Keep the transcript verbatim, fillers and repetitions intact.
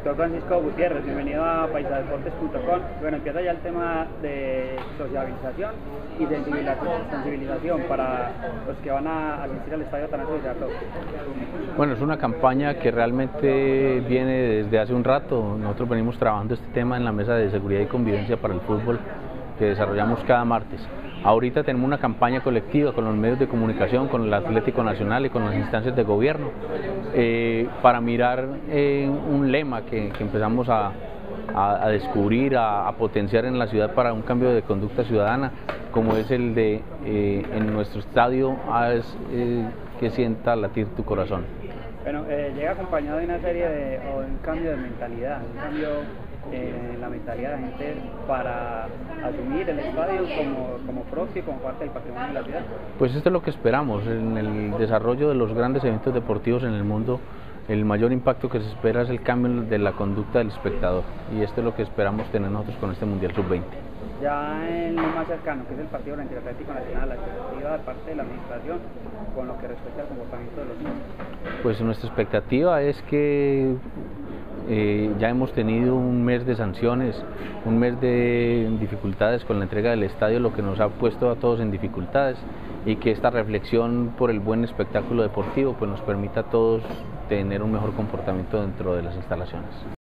Doctor Francisco Gutiérrez, bienvenido a paisadeportes punto com. Bueno, empieza ya el tema de sociabilización y sensibilización para los que van a asistir al estadio Atanasio Girardot. Bueno, es una campaña que realmente viene desde hace un rato. Nosotros venimos trabajando este tema en la mesa de seguridad y convivencia para el fútbol que desarrollamos cada martes. Ahorita tenemos una campaña colectiva con los medios de comunicación, con el Atlético Nacional y con las instancias de gobierno eh, para mirar eh, un lema que, que empezamos a, a, a descubrir, a, a potenciar en la ciudad para un cambio de conducta ciudadana, como es el de eh, en nuestro estadio haz eh, que sienta latir tu corazón. Bueno, eh, llega acompañado de una serie de, o de un cambio de mentalidad, un cambio en la mentalidad de la gente para asumir el estadio como, como propio y como parte del patrimonio de la ciudad. Pues esto es lo que esperamos. En el desarrollo de los grandes eventos deportivos en el mundo, el mayor impacto que se espera es el cambio de la conducta del espectador, y esto es lo que esperamos tener nosotros con este Mundial sub veinte. Ya en lo más cercano, que es el partido frente al Atlético Nacional, la expectativa de parte de la administración con lo que respecta al comportamiento de los niños. Pues nuestra expectativa es que eh, ya hemos tenido un mes de sanciones, un mes de dificultades con la entrega del estadio, lo que nos ha puesto a todos en dificultades, y que esta reflexión por el buen espectáculo deportivo pues nos permita a todos tener un mejor comportamiento dentro de las instalaciones.